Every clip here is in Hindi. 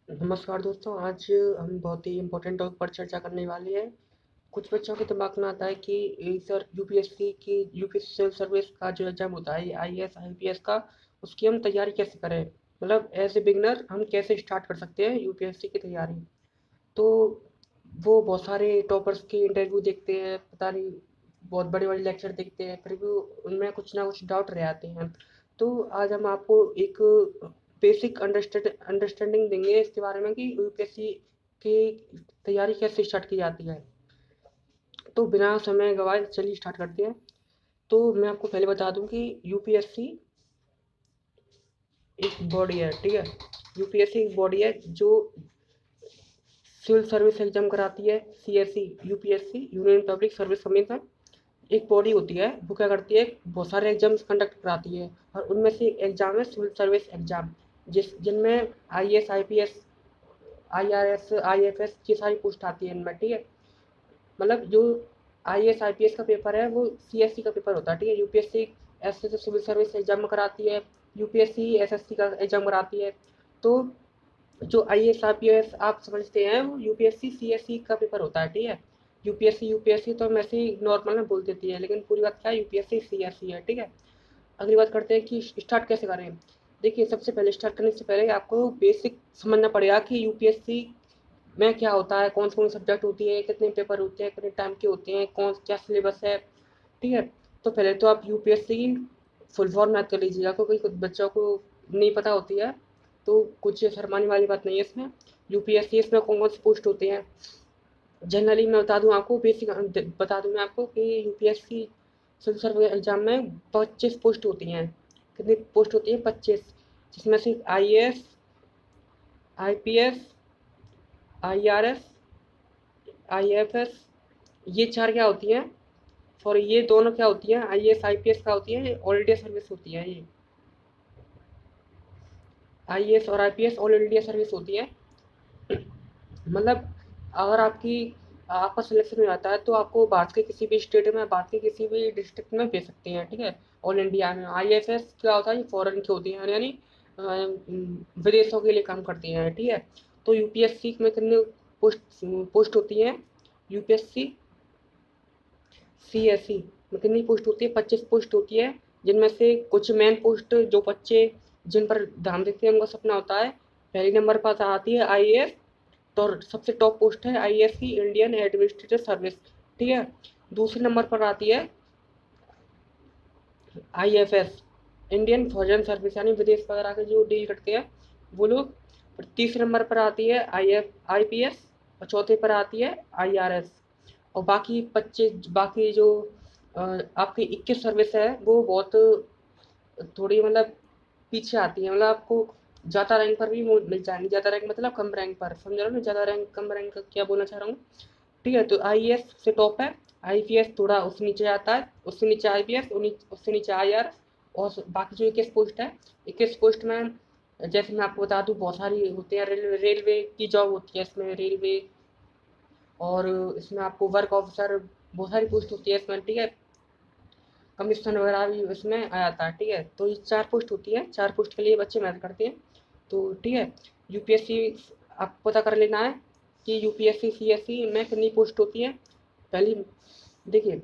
नमस्कार दोस्तों, आज हम बहुत ही इम्पोर्टेंट टॉपिक पर चर्चा करने वाले हैं। कुछ बच्चों के दिमाग में आता है कि सर यूपीएससी सिविल सर्विस का जो एग्ज़ाम होता है आईएएस आईपीएस का, उसकी हम तैयारी कैसे करें? मतलब एज ए बिगनर हम कैसे स्टार्ट कर सकते हैं यूपीएससी की तैयारी? तो वो बहुत सारे टॉपर्स के इंटरव्यू देखते हैं, पता नहीं बहुत बड़े-बड़े लेक्चर देखते हैं, फिर भी उनमें कुछ ना कुछ डाउट रह आते हैं। तो आज हम आपको एक बेसिक अंडरस्टैंडिंग देंगे इसके बारे में कि यूपीएससी की तैयारी कैसे स्टार्ट की जाती है। तो बिना समय गवाए चलिए स्टार्ट करते हैं। तो मैं आपको पहले बता दूं कि यूपीएससी एक बॉडी है, ठीक है? यूपीएससी एक बॉडी है जो सिविल सर्विस एग्जाम कराती है। CSC UPSC union public service commission एक बॉडी होती है, वो क्या करती है, बहुत सारे एग्जाम्स कंडक्ट कराती है और उनमें से एक एग्जाम है सिविल सर्विस एग्जाम, जिनमें आईएएस आईपीएस आईआरएस आईएफएस ये सारी पोस्ट आती है इनमें, ठीक है? मतलब जो आईएएस आईपीएस का पेपर है वो सीएससी का पेपर होता है, ठीक है? यूपीएससी ऐसे तो सिविल सर्विस एग्जाम कराती है, यूपीएससी एसएससी का एग्जाम कराती है। तो जो आईएएस आईपीएस आप समझते हैं वो यूपीएससी सीएससी का पेपर होता है, ठीक है? यूपीएससी यूपीएससी तो हम ऐसे ही नॉर्मल में बोल देती है, लेकिन पूरी बात क्या है, यूपीएससी सीएससी है, ठीक है? अगली बात करते हैं कि स्टार्ट कैसे करें। देखिए, सबसे पहले स्टार्ट करने से पहले आपको बेसिक समझना पड़ेगा कि यूपीएससी में क्या होता है, कौन कौन सब्जेक्ट होती है, कितने पेपर होते हैं, कितने टाइम के होते हैं, कौन क्या सिलेबस है, ठीक है? तो पहले तो आप यूपीएससी की फुल फॉर्म याद कर लीजिएगा, क्योंकि कुछ बच्चों को नहीं पता होती है। तो कुछ शर्माने वाली बात नहीं है इसमें। यूपीएससी इसमें कौन कौन सी पोस्ट होते हैं जनरली मैं बता दूं आपको, बेसिक बता दूं मैं आपको कि यूपीएससी सिविल सर्विस एग्जाम में 25 पोस्ट होती हैं। कितनी पोस्ट होती है? 25, जिसमें से आईएएस आईपीएस आईआरएस आईएफएस ये चार क्या होती हैं, सॉरी ये दोनों क्या होती हैं, आईएएस आईपीएस क्या होती है, ऑल इंडिया सर्विस होती है। ये आईएएस और आईपीएस ऑल इंडिया सर्विस होती है। मतलब अगर आपका सिलेक्शन हो जाता है तो आपको भारत के किसी भी स्टेट में, भारत के किसी भी डिस्ट्रिक्ट में भेज सकते हैं, ठीक है? ऑल इंडिया में। आईएफएस क्या होता है, ये फॉरेन की होती है, यानी विदेशों के लिए काम करती हैं, ठीक है? तो यूपीएससी में कितनी पोस्ट पोस्ट होती हैं? यूपीएससी सीएससी में कितनी पोस्ट होती है? 25 पोस्ट होती है, जिनमें से कुछ मेन पोस्ट जो बच्चे जिन पर ध्यान देते हैं उनका सपना होता है। पहले नंबर पर आती है आईएएस, तो सबसे टॉप पोस्ट है आईएएस की, इंडियन एडमिनिस्ट्रेटिव सर्विस, ठीक है? दूसरे नंबर पर आती है आईएफएस, इंडियन फॉरेन सर्विस, यानी विदेश वगैरह के जो डील करते हैं वो लोग। और तीसरे नंबर पर आती है आईपीएस और चौथे पर आती है आईआरएस। और बाकी 25 बाकी जो आपकी 21 सर्विस है वो बहुत थोड़ी मतलब पीछे आती है। मतलब आपको ज़्यादा रैंक पर भी मिल जाएंगे। ज़्यादा रैंक मतलब कम रैंक पर, समझ रहे हो ना? ज़्यादा रैंक कम रैंक का क्या बोलना चाह रहा हूँ, ठीक है? तो आईएएस से टॉप है, आईपीएस थोड़ा उससे नीचे आता है, उससे नीचे आईपीएस, उससे नीचे आईआर। और बाकी जो 21 पोस्ट है, 21 पोस्ट में जैसे मैं आपको बता दूं बहुत सारी होती है। रेलवे की जॉब होती है इसमें, रेलवे। और इसमें आपको वर्क ऑफिसर, बहुत सारी पोस्ट होती है इसमें, ठीक है? कमीशन वगैरह भी इसमें आ जाता है, ठीक है? तो ये 4 पोस्ट होती है, 4 पोस्ट के लिए बच्चे मेहनत करते हैं। तो ठीक है, यूपीएससी आपको पता कर लेना है कि यूपीएससी सीएससी में कितनी पोस्ट होती है। पहली देखिए,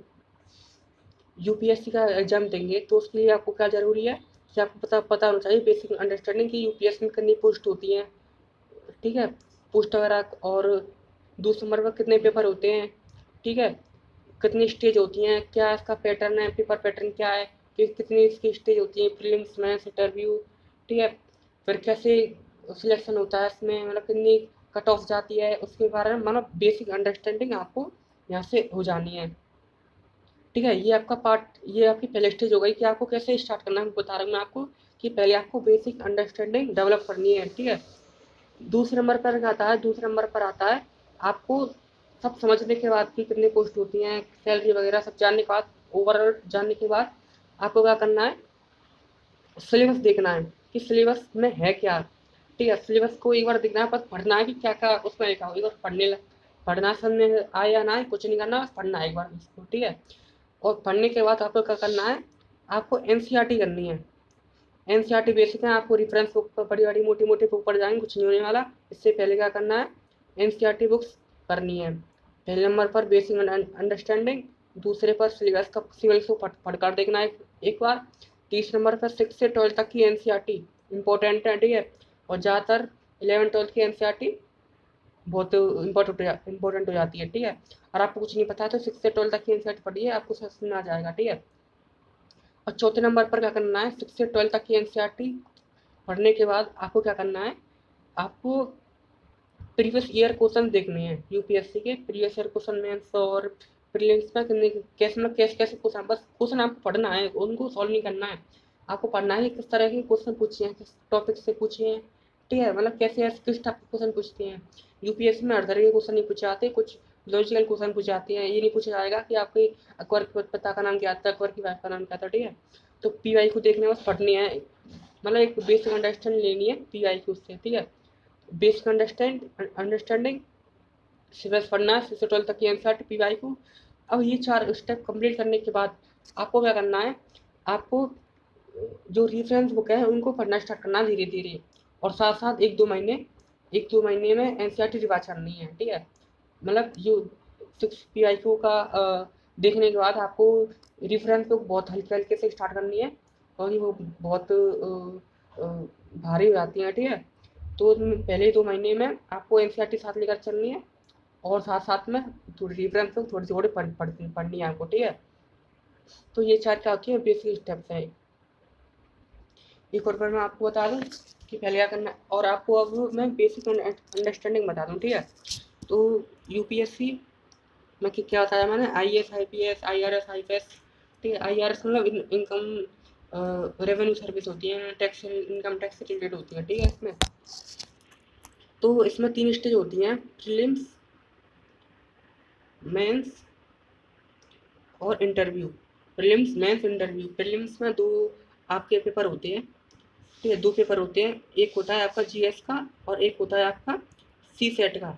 यूपीएससी का एग्जाम देंगे तो उसके लिए आपको क्या ज़रूरी है कि आपको पता होना चाहिए, बेसिक अंडरस्टैंडिंग कि यूपीएससी में कितनी पोस्ट होती हैं, ठीक है? पोस्ट वगैरह। और दूसरे नंबर पर कितने पेपर होते हैं, ठीक है? कितनी स्टेज होती हैं, क्या इसका पैटर्न है, पेपर पैटर्न क्या है, कि कितनी इसकी स्टेज होती है, प्रीलिम्स मेंस इंटरव्यू, ठीक है? फिर कैसे सिलेक्शन होता है इसमें, मतलब कितनी कट ऑफ जाती है, उसके बारे में मतलब बेसिक अंडरस्टैंडिंग आपको यहाँ से हो जानी है, ठीक है? ये आपका पार्ट, ये आपकी पहले स्टेज हो गई कि आपको कैसे स्टार्ट करना है। बता रहा हूँ मैं आपको कि पहले आपको बेसिक अंडरस्टैंडिंग डेवलप करनी है, ठीक है? दूसरे नंबर पर आता है, दूसरे नंबर पर आता है आपको सब समझने के बाद कि कितनी पोस्ट होती हैं, सैलरी वगैरह सब जानने के बाद, ओवरऑल जानने के बाद आपको क्या करना है, सिलेबस देखना है कि सिलेबस में है क्या, ठीक है? सिलेबस को एक बार देखना है, बस पढ़ना है कि क्या क्या उसमें लिखा हो, एक बार पढ़ना समझ आए या ना आए कुछ नहीं करना, बस पढ़ना है एक बार उसको, ठीक है? और पढ़ने के बाद आपको क्या करना है, आपको एनसीईआरटी करनी है। एनसीईआरटी बेसिक है, आपको रेफरेंस बुक पर बड़ी बड़ी मोटी मोटी बुक पढ़ जाएंगे, कुछ नहीं होने वाला। इससे पहले क्या करना है, एनसीईआरटी बुक्स करनी है। पहले नंबर पर बेसिक अंडरस्टैंडिंग, दूसरे पर सिलेबस को पढ़ कर देखना है एक बार। तीसरे नंबर पर 6 से 12 तक की एनसीईआरटी इंपॉर्टेंट है, ठीक है। और ज़्यादातर 11-12 की एनसीईआरटी बहुत इंपॉर्टेंट हो जाती है, ठीक है। और आपको कुछ नहीं पता है तो 6 से 12 तक की एनसीईआरटी पढ़िए, आपको समझ में आ जाएगा, ठीक है। और चौथे नंबर पर क्या करना है, 6 से 12 तक की एनसीईआरटी पढ़ने के बाद आपको क्या करना है, आपको प्रीवियस ईयर क्वेश्चन देखने हैं, यूपीएससी के प्रीवियस ईयर क्वेश्चन मेंस और प्रीलिम्स में कैसे कैसे कैसे क्वेश्चन, बस क्वेश्चन आपको पढ़ना है, उनको सॉल्व नहीं करना है। आपको पढ़ना है किस तरह के क्वेश्चन पूछे हैं, किस टॉपिक से पूछे हैं, ठीक है। मतलब कैसे किस टाइप के क्वेश्चन पूछते हैं। यूपीएससी में हर तरह के क्वेश्चन नहीं पूछे जाते, कुछ लॉजिकल क्वेश्चन पूछे जाते हैं। ये नहीं पूछा जाएगा कि आपके अकबर के पिता का नाम क्या था, अकबर की वाइफ का नाम क्या था, ठीक है। तो पीवाई को देखने बस पढ़नी है, मतलब एक बेसिक अंडरस्टैंडिंग लेनी है पीवाई को उससे, ठीक है। बेसिक अंडरस्टैंडिंग सिलेबस पढ़ना है 6 से 12 तक की एनसीईआरटी पीवाई को। अब ये 4 स्टेप कंप्लीट करने के बाद आपको क्या करना है, आपको जो रेफरेंस बुक है उनको पढ़ना स्टार्ट करना धीरे धीरे, और साथ साथ 1-2 महीने में एनसीईआरटी रिवाइज करनी है, ठीक है। मतलब जो 6 पीआईक्यू का देखने के बाद आपको रेफरेंस बुक बहुत हल्के हल्के से स्टार्ट करनी है, और ये वो बहुत भारी हो जाती है, ठीक है। तो पहले 2 महीने में आपको एनसीईआरटी साथ लेकर चलनी है, और साथ साथ में थोड़ी रेफरेंस बुक थोड़ी थोड़ी पढ़नी है आपको, ठीक है। तो ये 4 क्या होती है बेसिक स्टेप्स हैं। एक और बार मैं आपको बता दूं कि पहले क्या करना है, और आपको अब मैं बेसिक अंडरस्टैंडिंग बता दूं, ठीक है। तो यूपीएससी में क्या बताया मैंने, आईएएस, आईपीएस, आईआरएस, आईपीएस, ठीक है। आईआरएस मतलब इनकम रेवेन्यू सर्विस होती है, टैक्स इनकम टैक्स से रिलेटेड होती है, ठीक है। इसमें तो इसमें 3 स्टेज होती हैं, प्रीलिम्स, मेंस और इंटरव्यू। Prelims, mains, interview. प्रीलिम्स में 2 आपके पेपर होते हैं, ठीक है। 2 पेपर होते हैं, एक होता है आपका जीएस का और एक होता है आपका सीसेट का।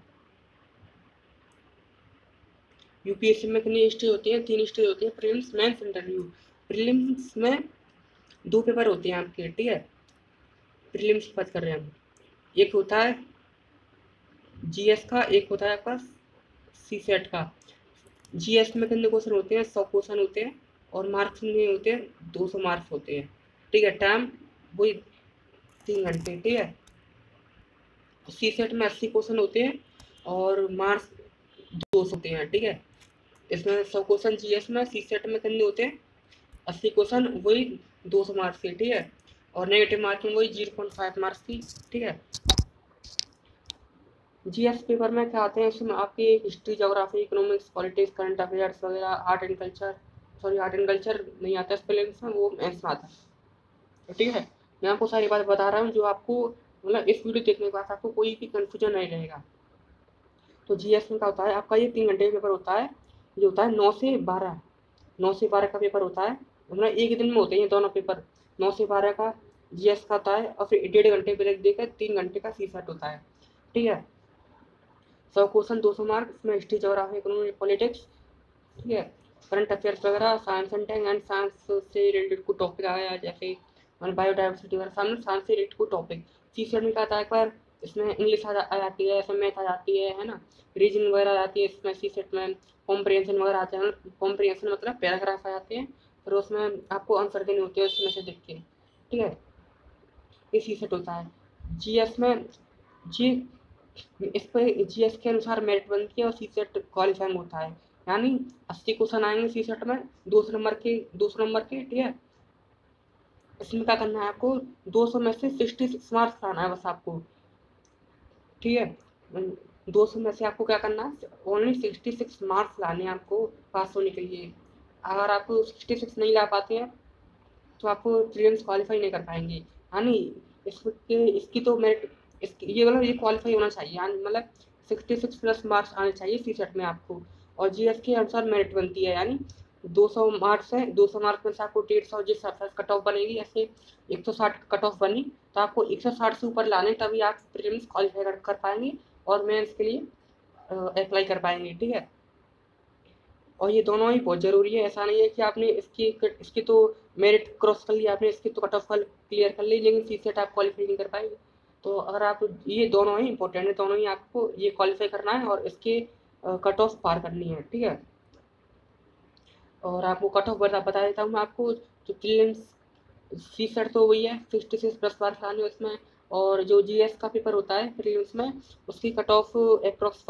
यूपीएससी में कितनी स्टेज होती है, 3 स्टेज होती है, प्रीलिम्स, मेंस, इंटरव्यू। प्रीलिम्स में 2 पेपर होते हैं आपके, ठीक है। प्रीलिम्स की बात कर रहे हैं हम। एक होता है जीएस का, एक होता है आपका सीसेट का। जीएस में कितने क्वेश्चन होते हैं, 100 क्वेश्चन होते हैं, और मार्क्स नहीं होते हैं, 200 मार्क्स होते हैं, ठीक है। टाइम वही 3 घंटे, ठीक है। सीसेट में 80 क्वेश्चन होते हैं और मार्क्स 200 होते हैं, ठीक है। इसमें 100 क्वेश्चन जीएस में, सीसेट में कितने होते हैं, 80 क्वेश्चन, वही 200 मार्क्स की, ठीक है। और नेगेटिव मार्किंग वही 0.5 मार्क्स की, ठीक है। जीएस पेपर में क्या आते हैं, इसमें आपकी history, geography, economics, politics, current affairs वगैरह, आर्ट एंड कल्चर नहीं आता स्पेलिंग्स में, वो मैथ्स में आता है, ठीक है। मैं आपको सारी बात बता रहा हूँ जो आपको मतलब इस वीडियो देखने के बाद आपको कोई भी कंफ्यूजन नहीं रहेगा। तो जीएस में क्या होता है, आपका ये 3 घंटे का पेपर होता है, ये होता है 9 से 12, 9 से 12 का पेपर होता है, मतलब एक ही दिन में होते हैं ये दोनों पेपर। 9 से 12 का जीएस का होता है, और फिर 1.5 घंटे ब्रेक देकर 3 घंटे का सीसेट होता है, ठीक है। 100 क्वेश्चन, 200 मार्क, इसमें हिस्ट्री, ज्योग्राफी, इकोनॉमी, पॉलिटिक्स, ठीक है, करंट अफेयर्स वगैरह, science and tech and science से रिलेटेड कोई टॉपिक आया, जैसे बायोडाइवर्सिटी वगैरह, साइंस से रिलेटेड कोई टॉपिक। सीसेट में क्या आता है, एक बार इसमें इंग्लिश आ जाती है, इसमें मैथ आ जाती है ना, रीजनिंग वगैरह आ जाती है इसमें सीसेट में, कॉम्प्रिहेंशन वगैरह आते हैं। कॉम्प्रिहेंशन मतलब पैराग्राफ आ जाते हैं, फिर उसमें आपको आंसर देने होते हैं उसमें से देख के, ठीक है। ये सीसेट होता है। जीएस में जी इस पर जीएस के अनुसार मेरिट बनती है और सीसेट क्वालिफाइंग होता है, यानी 80 क्वेश्चन आएंगे सीसेट में 200 नंबर के, ठीक है। इसमें क्या करना है आपको, 200 में से 66 मार्क्स लाना है बस आपको, ठीक है। 200 में से आपको क्या करना है, ओनली 66 मार्क्स लाने हैं आपको पास होने के लिए। अगर आप 66 नहीं ला पाते हैं तो आपको प्रीलिम्स क्वालिफाई नहीं कर पाएंगे, यानी इसकी तो मेरिट, इसकी ये मतलब ये क्वालिफाई होना चाहिए, यानी मतलब 66 प्लस मार्क्स आने चाहिए सीसेट में आपको। और जीएस के अनुसार मेरिट बनती है, यानी 200 मार्क्स है, 200 मार्क्स में से आपको 150 जिस हिसाब से कट ऑफ बनेगी, ऐसे 160 कट ऑफ बनी तो आपको 160 से ऊपर लाने, तभी आप प्रीलिम्स क्वालिफाई कर पाएंगे और मेंस के लिए अप्लाई कर पाएंगे, ठीक है। और ये दोनों ही बहुत ज़रूरी है, ऐसा नहीं है कि आपने इसकी तो मेरिट क्रॉस कर लिया, आपने इसकी तो कट ऑफ क्लियर कर ली, लेकिन सी सेट आप क्वालिफाई नहीं कर पाएंगे। तो अगर आप ये दोनों ही इंपॉर्टेंट है, दोनों ही आपको ये क्वालिफाई करना है और इसके कट ऑफ पार करनी है, ठीक है। और आपको कट ऑफ बता देता हूँ मैं आपको। जो प्रीलिम्स सी सेट तो वही है 66 प्लस मार्क्स आने उसमें, और जो जीएस का पेपर होता है प्रीलिम्स में उसकी कट ऑफ अप्रॉक्स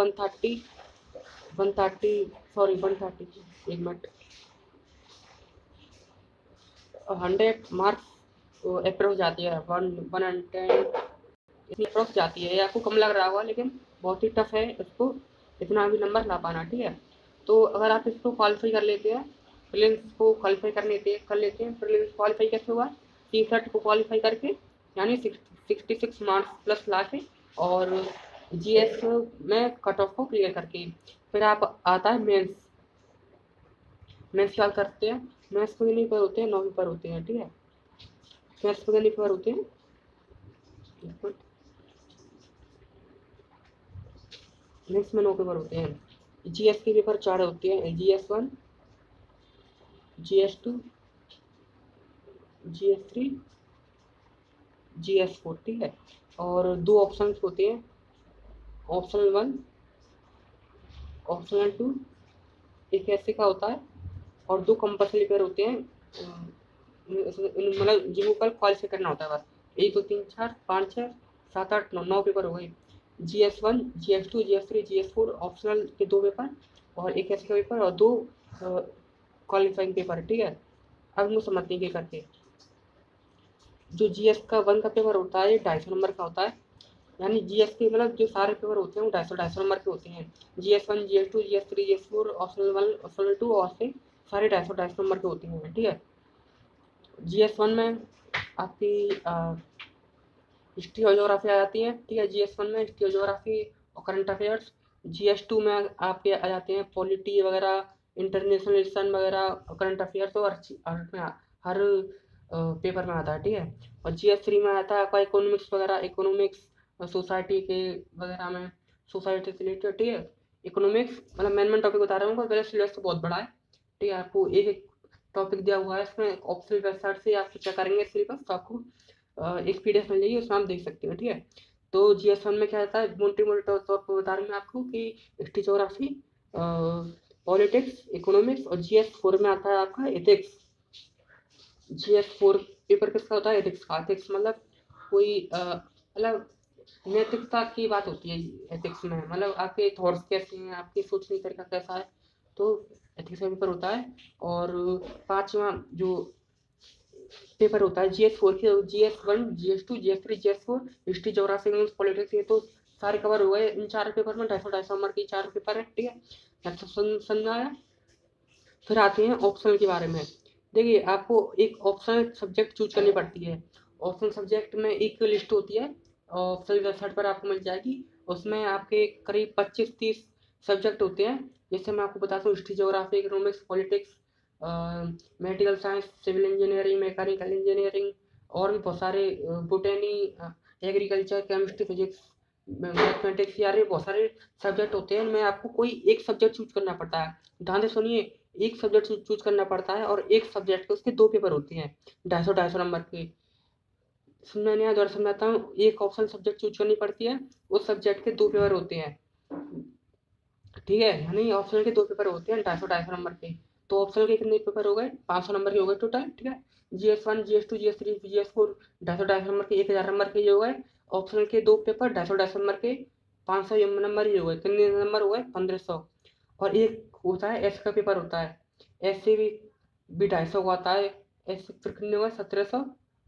130 सॉरी 130 एक मिनट 100 मार्क्स अप्रोच जाती है, 110 इतनी अप्रोच जाती है। ये आपको कम लग रहा होगा लेकिन बहुत ही टफ है इसको इतना भी नंबर ला पाना, ठीक है। तो अगर आप इसको क्वालिफाई कर लेते हैं, प्रीलिम्स को क्वालिफाई कर लेते हैं, प्रीलिम्स क्वालिफाई कैसे हुआ, सी सेट को क्वालिफाई करके यानी 66 मार्क्स प्लस ला के और जीएस में कट ऑफ को क्लियर करके, फिर आप आता है मेंस। मेंस क्या करते हैं, मेंस को नहीं पर होते हैं 9 पेपर होते हैं, ठीक है। मेंस को नहीं पेपर होते हैं, मेंस में 9 पेपर होते हैं। जीएस के पेपर 4 होते हैं, GS1, GS2, GS3, GS4, ठीक है। और 2 ऑप्शंस होते हैं, ऑप्शनल 1, ऑप्शनल 2, एक ऐसे का होता है, और 2 कंपल्सरी पेपर होते हैं, मतलब जिनको कल क्वालिफाई करना होता है बस। 1 2 3 4 5 6 7 8 9 पेपर हो गए। GS1, GS2, GS3, GS4 optional के 2 पेपर और एक ऐसे का पेपर और 2 क्वालिफाइंग पेपर, ठीक है। अब हम समझते हैं कि करके जो जीएस का 1 का पेपर होता है 250 नंबर का होता है, यानी जीएस के मतलब जो सारे पेपर होते हैं वो 250 नंबर के होते हैं। GS1, GS2, GS3, GS4 optional 1, optional 2 और से सारे 250 नंबर के होते हैं, ठीक है। GS1 में आपकी हिस्ट्री और ज्योग्राफी आ जाती है, ठीक है। GS1 में हिस्ट्री और ज्योग्राफी और करंट अफेयर्स। GS2 में आपके आ जाते हैं पॉलिटी वगैरह, इंटरनेशनल रिलेशन वगैरह, करंट अफेयर्स, और हर पेपर में आता है, ठीक है। और GS3 में आता है आपका इकोनॉमिक्स वगैरह, इकोनॉमिक्स सोसाइटी के वगैरह में, सोसाइटी से रिलेटेड, ठीक है। इकोनॉमिक्स मतलब मेन टॉपिक बता रहा हूँ, पहले सिलेबस तो बहुत बड़ा है, ठीक है। आपको एक एक टॉपिक दिया हुआ है इसमें, ऑप्शनल वेबसाइट से आप चेक करेंगे सिलेबस तो आपको एक PDF मिल जाएगी, उसमें आप देख सकते हो, ठीक है। तो GS1 में क्या आता है, मोटे मोटे तौर पर बता रही हूँ आपको कि हिस्ट्री, ज्योग्राफी, पॉलिटिक्स, इकोनॉमिक्स, और GS4 में आता है आपका एथिक्स। GS4 पेपर किसका होता है, एथिक्स का। एथिक्स मतलब कोई मतलब नैतिकता की बात होती है एथिक्स में, मतलब आपके थॉट्स कैसे हैं, आपके सोचने का तरीका कैसा है, तो एथिक्स का पेपर होता है। और 5वां जो पेपर होता है GS4 के, GS1, GS2, GS3, GS4 history, geography, English, politics, ये तो सारे कवर हो गए इन 4 पेपर में। 250 नंबर के 4 पेपर है, ठीक है। समझ आया। फिर आते हैं ऑप्शनल के बारे में। देखिए आपको एक ऑप्शनल सब्जेक्ट चूज करनी पड़ती है। ऑप्शनल सब्जेक्ट में एक लिस्ट होती है, ऑप्शनल वेबसाइट पर आपको मिल जाएगी। उसमें आपके करीब 25-30 सब्जेक्ट होते हैं, जैसे मैं आपको बताता हूँ history, geography, economics, politics, medical science, civil engineering, mechanical engineering, और भी बहुत सारे, botany, agriculture, chemistry, physics, mathematics, यार बहुत सारे सब्जेक्ट होते हैं। इनमें आपको कोई एक सब्जेक्ट चूज करना पड़ता है। ध्यान से सुनिए, एक सब्जेक्ट चूज करना पड़ता है और एक सब्जेक्ट के उसके 2 पेपर होते हैं 250 नंबर के। सुनना नहीं आया, दोबारा समझाता हूँ। एक ऑप्शन सब्जेक्ट चूज करनी पड़ती है, उस सब्जेक्ट के 2 पेपर होते हैं, ठीक है। यानी ऑप्शनल के 2 पेपर होते हैं 250 नंबर के। तो ऑप्शनल के कितने पेपर हो गए, 500 नंबर के हो गए टोटल, ठीक है। GS1, GS2, GS3, GS4 250 number के, 1000 नंबर के हो गए। ऑप्शनल के 2 पेपर 250 नंबर के, 500 नंबर ही हो गए। कितने नंबर हो गए, 1500। और एक होता है एस का पेपर होता है, एस से भी 250 का आता है। एस फिर कितने हुए, 1700,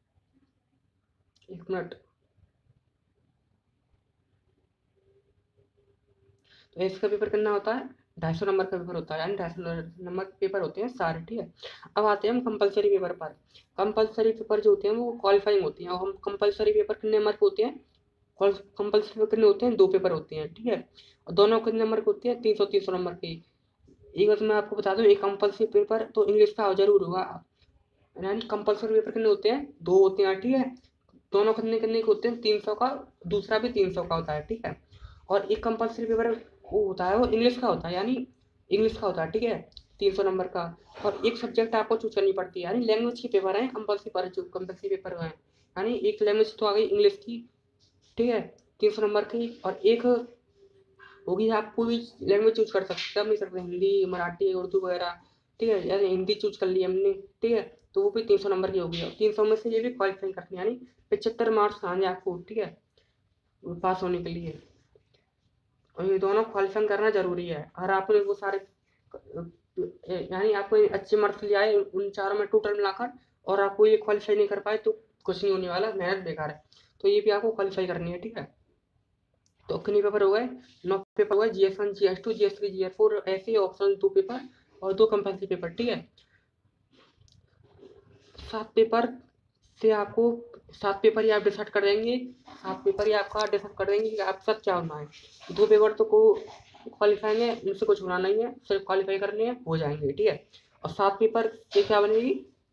एक मिनट। तो इसका पेपर कितना होता है, 250 नंबर का पेपर होता है, यानी 250 नंबर के पेपर होते हैं सारे, ठीक है। अब आते हैं हम कंपलसरी पेपर पर। कंपलसरी पेपर जो होते हैं वो क्वालिफाइंग होती हैं। और हम कंपलसरी पेपर कितने नंबर के होते हैं, कंपलसरी पेपर कितने होते हैं, 2 पेपर होते हैं, ठीक है। और दोनों कितने नंबर के होते हैं, 300 नंबर के। एक बात मैं आपको बता दूं, एक कंपलसरी पेपर तो इंग्लिश का जरूर होगा, यानी कंपलसरी पेपर कितने होते हैं, 2 होते हैं, ठीक है। दोनों कितने कितने के होते हैं, 300 का, दूसरा भी 300 का होता है, ठीक है। और एक कंपलसरी पेपर वो होता है, वो इंग्लिश का होता है, यानी इंग्लिश का होता है, ठीक है, 300 नंबर का। और एक सब्जेक्ट आपको चूज करनी पड़ती है, यानी लैंग्वेज के पेपर हैं कंपलसरी पर, जो कंपलसरी पेपर हैं यानी एक लैंग्वेज तो आ गई इंग्लिश की, ठीक है, 300 नंबर की, और एक होगी आप कोई लैंग्वेज चूज कर सकते हैं, हम नहीं सकते हिंदी, मराठी, उर्दू वगैरह, ठीक है, यानी हिंदी चूज कर ली हमने, ठीक है, तो वो भी 300 नंबर की होगी, और 300 में से ये भी क्वालिफाई करनी है, यानी 75 मार्क्स आने आपको, ठीक है, पास होने के लिए। और ये दोनों क्वालिफाई करना जरूरी है, और आपने वो सारे यानी आपको अच्छे मार्क्स ले आए उन चारों में टोटल मिलाकर, और आपको ये क्वालिफाई नहीं कर पाए तो कुछ नहीं होने वाला, मेहनत बेकार है, तो ये भी आपको क्वालिफाई करनी है, ठीक है। तो कितने पेपर हो गए, 9 पेपर हुए, GS1 GS2 GS3 GS4, ऐसे ऑप्शनल 2 पेपर और 2 कंपल्सरी पेपर, ठीक है। 7 पेपर से आपको 7 पेपर ही आप डिसाइड कर देंगे, 7 पेपर ही आपका डिसाइड कर देंगे कि आप सब क्या होना है। 2 पेपर तो को क्वालिफाई है, उनसे कुछ होना नहीं है, सिर्फ क्वालिफाई करने हैं, हो जाएंगे, ठीक है। और 7 पेपर से क्या बनेगी,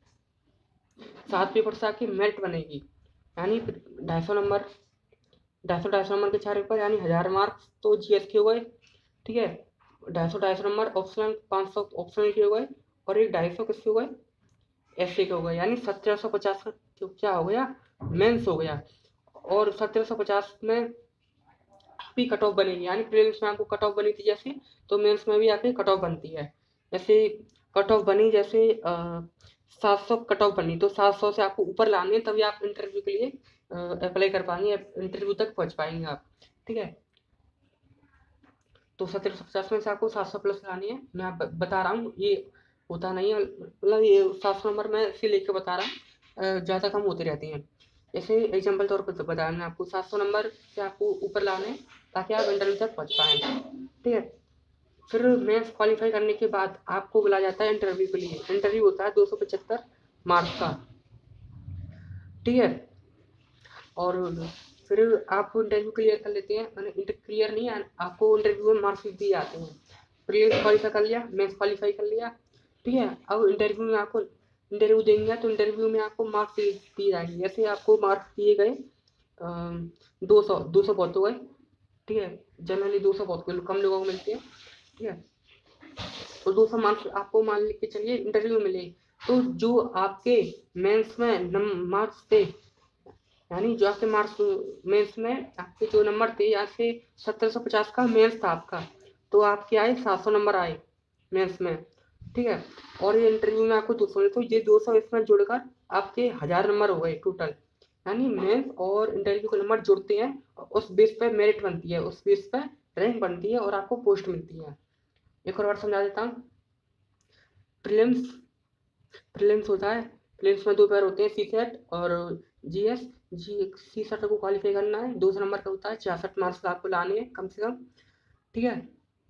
7 पेपर से आपकी मेरिट बनेगी, यानी 250 नंबर, 250 नंबर के 4 पेपर, यानी 1000 मार्क्स तो GS के हो गए, ठीक है। 250 नंबर ऑप्शनल, 500 ऑप्शनल के हो गए, और एक 250 किसके हो गए, ऐसे के हो गए, यानी 1750 का क्या हो गया, मेंस हो गया। और 1750 में आपकी कट ऑफ बनेगी, यानी प्रीलिम्स में आपको कट ऑफ बनी थी जैसे, तो मेंस में भी आपकी कट ऑफ बनती है, जैसे कट ऑफ बनी, जैसे 700 कट ऑफ बनी, तो 700 से आपको ऊपर लानी है, तभी आप इंटरव्यू के लिए अप्लाई कर पाएंगे, इंटरव्यू तक पहुंच पाएंगे आप, ठीक है। तो 1750 में से आपको 700 प्लस लानी है, मैं आप बता रहा हूँ, ये होता नहीं है, मतलब ये 700 नंबर मैं इसे लेके बता रहा हूँ, ज़्यादा कम होती रहती हैं, जैसे एग्जाम्पल तौर पर बताया मैंने आपको, 700 नंबर से आपको ऊपर लाने हैं ताकि आप इंटरव्यू तक पहुँच पाएँ, ठीक है। फिर मेंस क्वालिफाई करने के बाद आपको बुलाया जाता है इंटरव्यू के लिए, इंटरव्यू होता है 275 मार्क्स का, ठीक है। और फिर आप इंटरव्यू क्लियर कर लेते हैं, मैंने क्लियर नहीं है, आपको इंटरव्यू में मार्क्स दिए जाते हैं, प्रीलिम्स क्वालिफाई कर लिया, मेंस क्वालिफाई कर लिया, ठीक है। अब इंटरव्यू में आपको इंटरव्यू देंगे, तो इंटरव्यू में आपको मार्क्स दिए जाएंगे, जैसे आपको मार्क्स दिए गए 200 बहुत हो गए, ठीक है, जनरली 200 बहुत कम लोगों को मिलते हैं, ठीक है। तो 200 मार्क्स आपको मान के चलिए इंटरव्यू में मिले, तो जो आपके मेंस में मार्क्स थे, यानी जो आपके मार्क्स मेंस में आपके जो नंबर थे, यहाँ से 1750 का मेंस था आपका, तो आपके आए 700 नंबर आए मेंस में, ठीक है। और ये इंटरव्यू में आपको 200, तो ये 200 इसमें जुड़कर आपके 1000 नंबर हो गए टोटल, यानी मेंस और इंटरव्यू के नंबर जुड़ते हैं, उस बेस पे मेरिट बनती है, उस बेस पे रैंक बनती है, और आपको पोस्ट मिलती है। एक और बार समझा देता हूँ, प्रीलिम्स प्रीलिम्स होता है, प्रीलिम्स में 2 पेपर होते हैं, CSET और GS। CSET को क्वालिफाई करना है, 200 नंबर का होता है, 66 मार्क्स आपको लाने हैं कम से कम, ठीक है।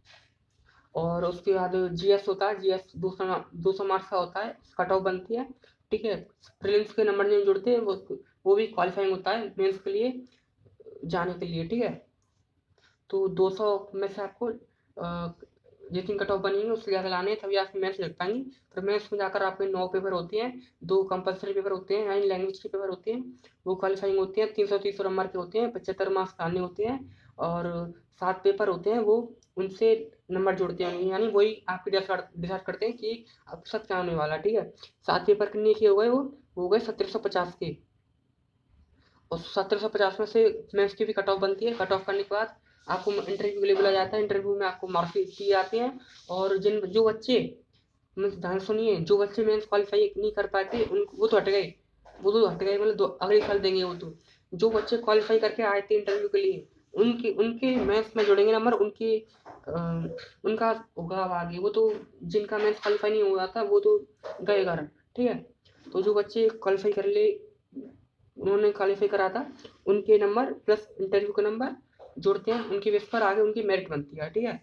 और उसके बाद GS होता है, GS 200 मार्क्स का होता है, कट ऑफ बनती है, ठीक है। प्रीलिम्स के नंबर नहीं जुड़ते, वो भी क्वालिफाइंग होता है मेंस के लिए जाने के लिए, ठीक है। तो 200 में से आपको जितनी कट ऑफ बनेंगे उससे ज़्यादा लाने हैं, तभी आप मेंस लिख पाएंगे। फिर मेंस में जाकर आपके 9 पेपर होते हैं, 2 कंपलसरी पेपर होते हैं, यानी लैंग्वेज के पेपर होते हैं, वो क्वालिफाइंग होते हैं, 300 नंबर के होते हैं, 75 मार्क्स लाने होते हैं, और 7 पेपर होते हैं, वो उनसे नंबर जुड़ते हैं, यानी वही आपके डिसाइड करते हैं कि अब सब क्या होने वाला, ठीक है। 7 पेपर कितने के हो गए, वो हो गए 1750 के, और 1750 में से मेंस की भी कट ऑफ बनती है, कट ऑफ करने के बाद आपको इंटरव्यू के लिए बुलाया जाता है, इंटरव्यू में आपको मार्क्स दिए जाते हैं, और जो बच्चे ध्यान सुनिए, जो बच्चे मेंस क्वालिफाई नहीं कर पाते उन वो तो हट गए, मतलब अगले साल देंगे वो तो। जो बच्चे क्वालिफाई करके आए थे इंटरव्यू के लिए, उनके उनके मेंस में जुड़ेंगे नंबर, उनका होगा आगे, वो तो जिनका मेंस क्वालिफाई नहीं हुआ था वो तो गए घर, ठीक है। तो जो बच्चे क्वालिफाई कर ले, उन्होंने क्वालिफाई करा था, उनके नंबर प्लस इंटरव्यू का नंबर जुड़ते हैं, उनकी बेस पर आगे उनकी मेरिट बनती है, ठीक है।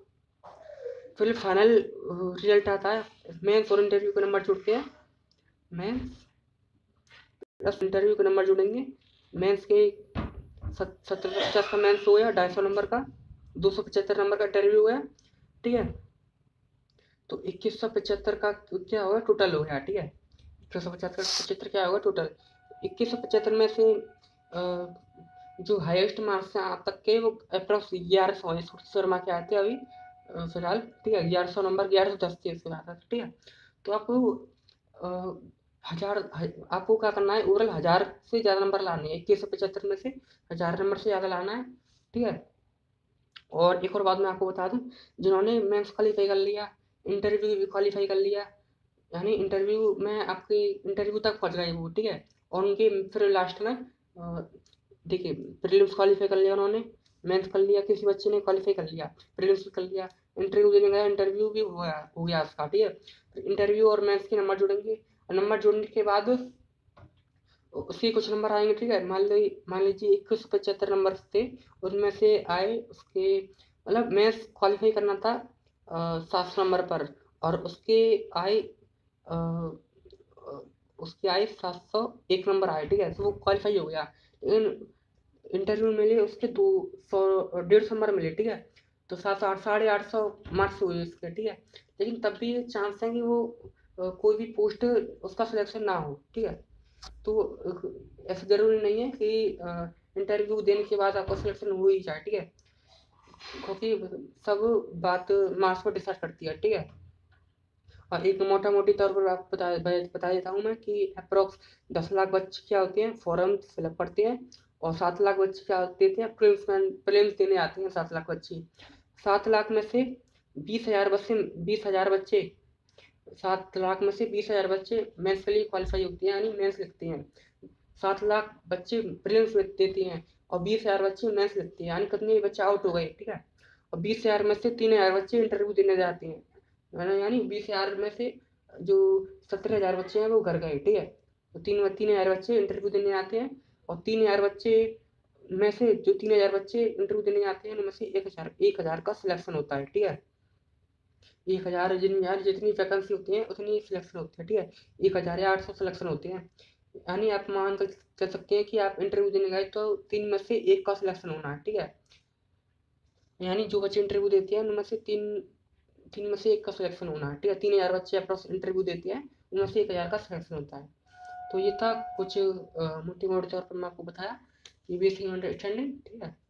फिर फाइनल रिजल्ट आता है, मेंस और इंटरव्यू के नंबर जुड़ते हैं, मेंस प्लस इंटरव्यू के नंबर जुड़ेंगे, मेंस के 1750 का मेंस हो गया, 250 नंबर का, 275 नंबर का इंटरव्यू हुआ, ठीक है। तो 2175 का क्या होगा टोटल हो गया, ठीक है। 2175 क्या होगा टोटल, 2175 में से जो हाईएस्ट मार्क्स हैं आप तक के, वो अप्रॉक्स 1100 है, शर्मा के आते हैं अभी फिलहाल, ठीक है। 1100 नंबर, 1110 थे इसके बाद, ठीक है। तो आपको आपको क्या करना है, ओवरऑल 1000 से ज़्यादा नंबर लाने हैं, 2175 में से 1000 नंबर से ज़्यादा लाना है, ठीक है। और एक और बात मैं आपको बता दूं, जिन्होंने मेंस क्वालिफाई कर लिया, इंटरव्यू भी क्वालिफाई कर लिया, यानी इंटरव्यू में आपके इंटरव्यू तक पहुंच गए वो, ठीक है। और उनके फिर लास्ट में देखिए, प्रीलिम्स क्वालिफाई कर लिया उन्होंने, मेंस कर लिया, किसी बच्चे ने क्वालिफाई कर लिया, प्रीलिम्स भी कर लिया, इंटरव्यू देने गया, इंटरव्यू भी हो गया उसका, ठीक है। इंटरव्यू और मेंस के नंबर जुड़ेंगे, और नंबर जुड़ने के बाद उसके कुछ नंबर आएंगे, ठीक है। मान लीजिए 2175 नंबर थे, उसमें से आए उसके, मतलब मेंस क्वालिफाई करना था 700 नंबर पर, और आए अ, अ, उसके आए 701 नंबर आए, ठीक है, तो वो क्वालिफाई हो गया। लेकिन इंटरव्यू मिले उसके 200 150 नंबर मिले, ठीक है। तो 700 800 मार्क्स हुए उसके, ठीक है। लेकिन तब भी चांस है कि वो कोई भी पोस्ट उसका सिलेक्शन ना हो, ठीक है। तो ऐसा जरूरी नहीं है कि इंटरव्यू देने के बाद आपका सिलेक्शन हो ही जाए, ठीक है, क्योंकि सब बात मार्क्स पर डिसाइड करती है, ठीक है। और एक मोटा मोटी तौर पर आपको बता देता हूँ मैं कि अप्रोक्स 10 लाख बच्चे क्या होते हैं, फॉर्म फिलअप करते हैं, और 7 लाख बच्चे क्या देते हैं, प्रीलिम्स देने आते हैं 7 लाख बच्चे। 7 लाख में से 20,000 बच्चे 7 लाख में से 20,000 बच्चे मेंस के लिए क्वालिफाई होते हैं, यानी मेंस लिखते हैं। 7 लाख बच्चे प्रीलिम्स देते हैं, और 20,000 बच्चे मेंस लिखते हैं, यानी कितने बच्चे आउट हो गए, ठीक है। और 20,000 में से 3,000 बच्चे इंटरव्यू देने जाते हैं, यानी 20,000 में से जो 17,000 बच्चे हैं वो घर गए, ठीक है। तो 3,000 बच्चे इंटरव्यू देने आते हैं, और 3,000 बच्चे में से जो 3,000 बच्चे इंटरव्यू देने आते हैं उनमें से 1,000 का सिलेक्शन होता है, ठीक है। 1,000 जितनी वैकेंसी होती है उतनी सिलेक्शन होती है, ठीक है। 1,000 या 800 सिलेक्शन होते हैं, यानी आप मान कर चल सकते हैं कि आप इंटरव्यू देने गए तो 3 में से 1 का सिलेक्शन होना है, ठीक है। यानी जो बच्चे इंटरव्यू देते हैं उनमें से तीन तीन में से 1 का सिलेक्शन होना है, ठीक है। 3,000 बच्चे अप्रोक्स इंटरव्यू देते हैं, उनमें से 1,000 का सिलेक्शन होता है। तो ये था कुछ मोटे मोटे तौर पर मैं आपको बताया, ये बेसिक अंडरस्टैंडिंग, ठीक है।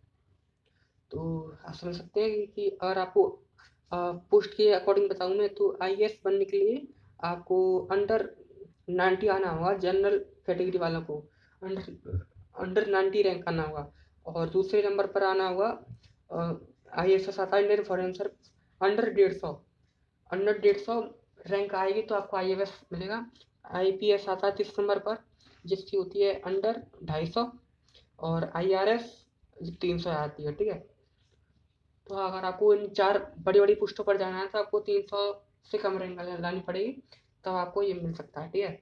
तो आप समझ सकते हैं कि अगर आपको पोस्ट के अकॉर्डिंग बताऊं मैं, तो आईएएस बनने के लिए आपको अंडर 90 आना होगा, जनरल कैटेगरी वालों को अंडर अंडर 90 रैंक आना होगा। और दूसरे नंबर पर आना होगा आईएएस आता है Indian foreign service under 150, under 150 rank आएगी तो आपको आईएएस मिलेगा। आईपीएस आता है 30 नंबर पर, जिसकी होती है अंडर 250, और आईआरएस 300 आती है, ठीक है। तो अगर आपको इन 4 बड़ी बड़ी पोस्टों पर जाना है तो आपको 300 से कम रैंक लानी पड़ेगी, तब आपको ये मिल सकता है, ठीक है।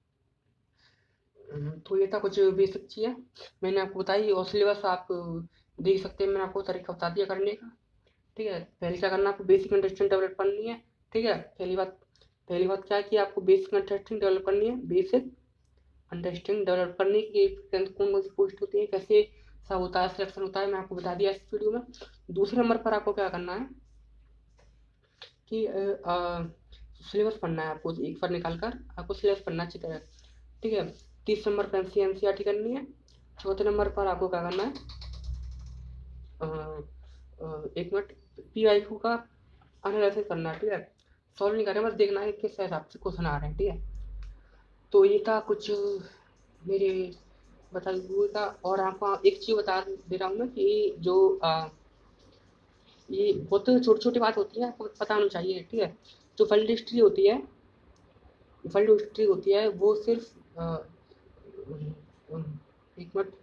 तो ये था कुछ बेसिक चीज़ें मैंने आपको बताई, और सिलेबस आप देख सकते हैं, मैंने आपको तरीका बता दिया करने का, ठीक है। पहले क्या करना है, आपको बेसिक अंडरस्टैंडिंग डेवलप करनी है, ठीक है। पहली बात क्या है कि आपको बेसिक अंडरस्टैंडिंग डेवलप करनी है, बेसिक अंडरस्टैंडिंग डेवलप करने की कौन कौन सी पोस्ट होती है, कैसे सब होता है, सिलेक्शन होता है, मैं आपको बता दिया इस वीडियो में। दूसरे नंबर पर आपको क्या करना है कि सिलेबस पढ़ना है आपको, एक बार निकाल कर आपको सिलेबस पढ़ना अच्छी तरह, ठीक है। 30 नंबर पर एनसीईआरटी करनी है। चौथे नंबर पर आपको क्या करना है, अ, एक मिनट, पीआईक्यू का एनालिसिस करना है, ठीक है। सॉल्व नहीं करना, बस देखना है कि किस हिसाब से क्वेश्चन आ रहे हैं, ठीक है। तो ये था कुछ मेरे बता हुए का। और आपको एक चीज़ बता दे रहा हूँ मैं कि जो ये बहुत छोटी छोटी बात होती है, आपको पता होना चाहिए, ठीक है। जो वर्ल्ड हिस्ट्री होती है वो सिर्फ एक मिनट,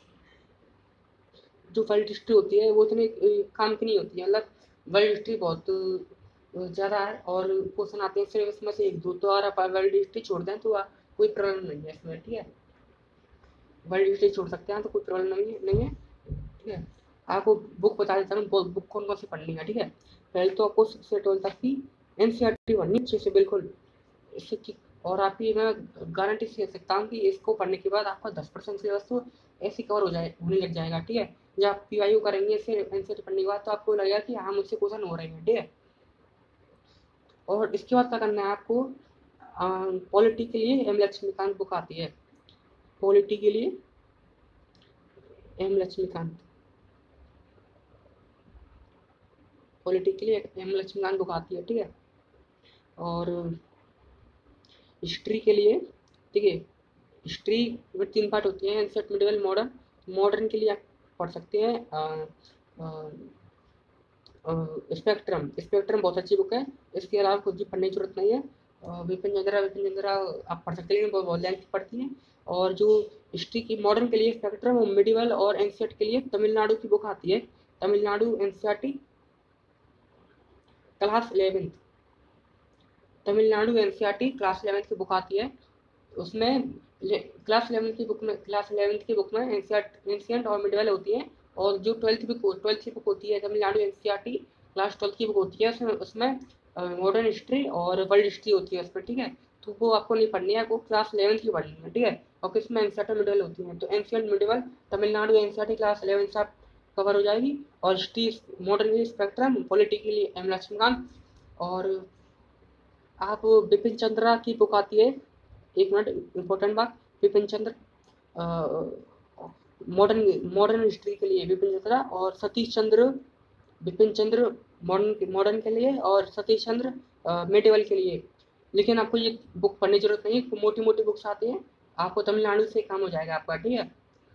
जो वर्ल्ड हिस्ट्री होती है वो इतने काम की नहीं होती है, मतलब वर्ल्ड हिस्ट्री बहुत ज़्यादा है, और क्वेश्चन आते हैं सिर्फ इसमें से 1 2, तो अगर आप वर्ल्ड हिस्ट्री छोड़ दें तो कोई प्रॉब्लम नहीं है इसमें, ठीक है। वर्ल्ड हिस्ट्री छोड़ सकते हैं तो कोई प्रॉब्लम नहीं है, ठीक है। आपको बुक बता देता हूँ, बुक कौन कौन सी पढ़नी है, ठीक है। पहले तो आपको 6 से 12 तक की एनसीईआरटी पढ़नी अच्छे से, बिल्कुल इससे कि, और आपकी मैं गारंटी से कह सकता हूँ कि इसको पढ़ने के बाद आपका 10% सिलेबस तो ऐसे कवर होने लग जाएगा, ठीक है। जब आप पीवाईयू करेंगे इससे एनसीईआरटी पढ़ने के बाद, तो आपको लगेगा कि हाँ मुझसे क्वेश्चन हो रहे हैं, ठीक है। और इसके बाद क्या करना है आपको, पॉलिटी के लिए एम लक्ष्मीकांत बुक आती है, पॉलिटी के लिए एम लक्ष्मीकांत पॉलिटी के लिए एम लक्ष्मीकांत बुक आती है, ठीक है। और हिस्ट्री के लिए, ठीक है, हिस्ट्री में 3 पार्ट होते हैं, एंशिएंट, मिडिवल, मॉडर्न। मॉडर्न के लिए आप पढ़ सकते हैं स्पेक्ट्रम। स्पेक्ट्रम बहुत अच्छी बुक है, इसके अलावा कुछ भी पढ़ने की जरूरत नहीं है। विपिन चंद्रा आप पढ़ सकते हैं, लेकिन बहुत लेंथ पड़ती है। और जो हिस्ट्री की मॉडर्न के लिए स्पेक्ट्रम, और मिडिवल और एंशिएंट के लिए तमिलनाडु की बुक आती है, Tamil Nadu NCERT class 11, Tamil Nadu NCERT class 11 की बुक आती है। उसमें क्लास 11 की बुक में एंशिएंट और मिडिवल होती है। और जो 12th की बुक होती है तमिलनाडु एनसीईआरटी क्लास 12 की बुक होती है, उसमें मॉडर्न हिस्ट्री और वर्ल्ड हिस्ट्री होती है उसमें, ठीक है। तो वो आपको नहीं पढ़नी है, वो क्लास 11 की पढ़नी है, ठीक है। और किसमें एंशिएंट और मिडिवल होती है, तो ancient medieval Tamil Nadu NCERT class 11 से आप कवर हो जाएगी। और हिस्ट्री मॉडर्न के लिए स्पेक्ट्रम, पॉलिटी के लिए एम लक्ष्मीकांत। और आप बिपिन चंद्रा की बुक आती है, एक मिनट इम्पोर्टेंट बात, बिपिन चंद्र मॉडर्न हिस्ट्री के लिए बिपिन चंद्रा, और सतीश चंद्र, बिपिन चंद्र मॉडर्न के लिए, और सतीश चंद्र मेडिवल के लिए। लेकिन आपको ये बुक पढ़ने की जरूरत नहीं है, मोटी मोटी बुक्स आती हैं, आपको तमिलनाडु से काम हो जाएगा आपका, ठीक है।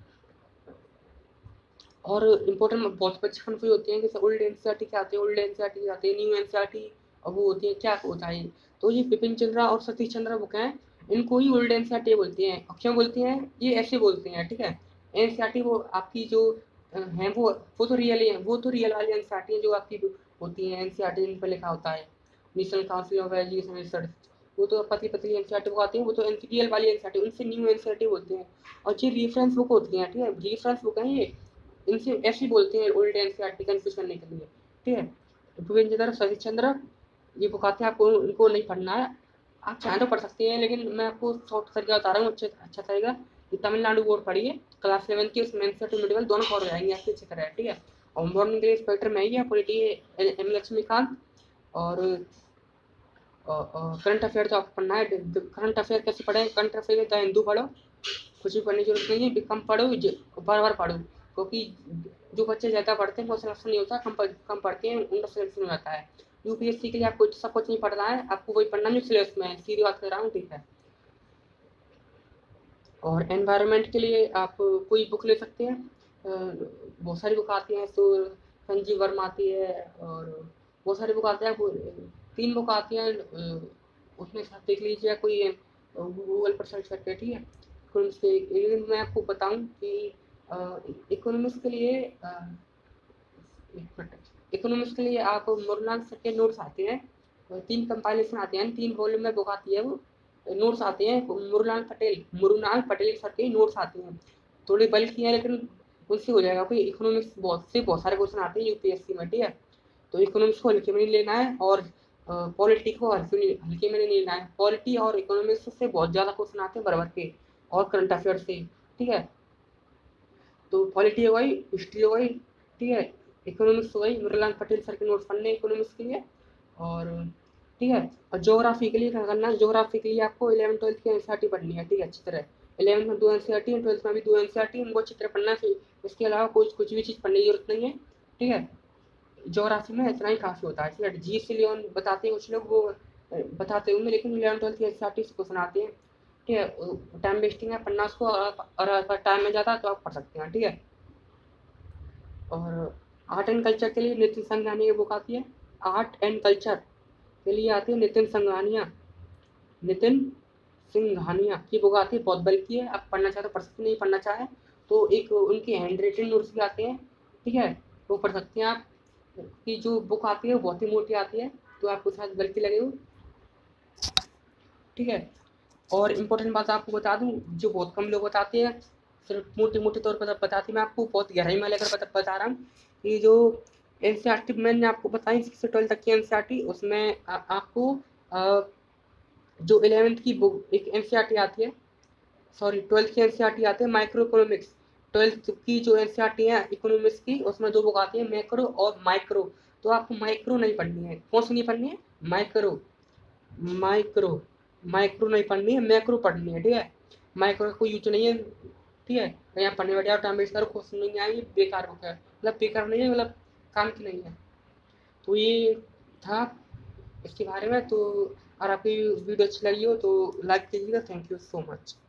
और इम्पोर्टेंट बहुत बच्चे कन्फ्यूज होते हैं, जैसे ओल्ड एनसीईआरटी क्या आते हैं, ओल्ड एनसीईआरटी क्या आते हैं, न्यू एनसीईआरटी, और वो होती है क्या होता है। तो ये बिपिन चंद्रा और सतीश चंद्रा बुक हैं, इनको ही ओल्ड एनसीईआरटी बोलते हैं। और क्यों बोलते हैं, ये ऐसे बोलते हैं, ठीक है। एनसीईआरटी वो आपकी जो हैं, वो तो रियल है, वो तो रियल वाली एनसीईआरटी है जो आपकी होती है। एनसीईआरटी जिन पर लिखा होता है national council of education research, वो तो पतली पतली एनसीईआरटी बुक आती है, वो तो रियल वाली एनसीईआरटी, उनसे न्यू एनसीईआरटी बोलते हैं। और ये रेफरेंस बुक होती है, ठीक है, रेफरेंस बुक है ये, इनसे ऐसे बोलते हैं ओल्ड एनसीईआरटी कंफ्यूज करने के लिए, ठीक है। भूपेंद्र चंद्र, सतीश चंद्र, ये बुक आते हैं, आपको इनको नहीं पढ़ना है, आप चाहें तो पढ़ सकते हैं, लेकिन मैं आपको शॉर्ट तरीका बता रहा हूँ, अच्छा तरीका। ये तमिलनाडु बोर्ड पढ़िए क्लास 11 की, उसमें एंशिएंट और मिडिवल दोनों कवर हो जाएंगे आपकी अच्छी तरह, ठीक है। और मॉडर्न के लिए स्पेक्ट्रम में है, पॉलिटी एम लक्ष्मीकांत। और करंट अफेयर तो आपको पढ़ना है। करंट अफेयर कैसे पढ़े, करंट अफेयर द हिंदू पढ़ो, कुछ भी पढ़ने की जरूरत नहीं है, कम पढ़ो, बार बार पढ़ो, क्योंकि जो बच्चे ज़्यादा पढ़ते हैं वो सिलेक्शन नहीं होता, कम पढ़ते हैं उनका सिलेक्शन हो जाता है। यूपीएससी के लिए आपको सब कुछ नहीं पढ़ना है, आपको वही पढ़ना जो सिलेबस में है, सीधी बात कर रहा हूँ, ठीक है। और एनवायरनमेंट के लिए आप कोई बुक ले सकते हैं, बहुत सारी बुक आती हैं, तो संजीव वर्मा आती है, और बहुत सारी बुक आती है, 3 बुक आती हैं, उसमें से आप देख लीजिए कोई, गूगल पर सर्च करके, ठीक है। इकोनॉमिक्स के, लेकिन मैं आपको बताऊं कि इकोनॉमिक्स के लिए इकोनॉमिक्स के लिए आप मुरलान सर के नोट्स आते हैं, 3 कंपाइलेशन आते हैं, 3 वॉल्यूम में बुक आती है, वो नोट्स आते हैं, मुरुनाल पटेल सर के नोट्स आते हैं, थोड़े बल्कि हैं, लेकिन उनसे हो जाएगा, कोई इकोनॉमिक्स बहुत सारे क्वेश्चन आते हैं यूपीएससी में, ठीक है। तो इकोनॉमिक्स को हल्के में नहीं लेना है, और पॉलिटी को हल्के में नहीं लेना है। पॉलिटी और इकोनॉमिक्स से बहुत ज़्यादा क्वेश्चन आते हैं बराबर के, और करंट अफेयर से, ठीक है। तो पॉलिटी हो गई, हिस्ट्री हो गई, ठीक है, इकोनॉमिक्स हो गई, मुरलाल पटेल सर के नोट्स पढ़ने इकोनॉमिक्स के लिए। और ठीक है, और ज्योग्राफी के लिए क्या करना है, ज्योग्राफी के लिए आपको 11th-12th की एनसीईआरटी पढ़नी है, ठीक है, अच्छी तरह। 11th में 2 एनसीईआरटी और 12th में भी 2 एनसीईआरटी, उनको अच्छी तरह पढ़ना है। इसके अलावा कुछ भी चीज़ पढ़ने की जरूरत नहीं है, ठीक है। ज्योग्राफी में इतना ही काफ़ी होता है, ठीक है। जी से लियोन बताते हैं कुछ लोग, वो बताते होंगे, लेकिन 11th-12th की एनसीईआरटी से क्वेश्चन आते हैं, ठीक है। टाइम वेस्टिंग है पढ़ना उसको, और अगर टाइम में जाता है तो आप पढ़ सकते हैं, ठीक है। और आर्ट एंड कल्चर के लिए नितिन संघानिया की बुक आती है, आर्ट एंड कल्चर के लिए आती है नितिन सिंघानिया की बुक आती है, बहुत बल्कि है, आप पढ़ना चाहे तो पढ़ सकते, नहीं पढ़ना चाहे तो एक उनकी हैंड रिटन नोट्स भी आते हैं, ठीक है, वो पढ़ सकते हैं आप। की जो बुक आती है वो बहुत ही मोटी आती है, तो आपको शायद बल्कि लगे हो, ठीक है। और इम्पोर्टेंट बात आपको बता दूं, जो बहुत कम लोग बताते हैं, सिर्फ मोटे मोटे तौर पर बताती, मैं आपको बहुत गहराई में लेकर बता रहा हूँ कि जो एनसीईआरटी मैंने आपको बताई 6 से 12 तक की एनसीईआरटी, उसमें आपको जो 11th की बुक एक एनसीईआरटी आती है, सॉरी 12th की एनसीईआरटी आती है माइक्रो इकोनॉमिक्स। 12th की जो एनसीईआरटी है इकोनॉमिक्स की, उसमें 2 बुक आती है, मैक्रो और माइक्रो। तो आपको माइक्रो नहीं पढ़नी है, कौन सी नहीं पढ़नी है, माइक्रो माइक्रो माइक्रो नहीं पढ़नी है, मैक्रो पढ़नी है, ठीक है। माइक्रो का कोई यूज नहीं है, ठीक है। यहाँ पढ़ने बैठे और टाइम वेस्ट करो, क्वेश्चन नहीं आएंगे, बेकार बुक है, मतलब बेकार नहीं है, मतलब काम की नहीं है। तो ये था इसके बारे में। तो और आपकी वीडियो अच्छी लगी हो तो लाइक कीजिएगा। Thank you so much.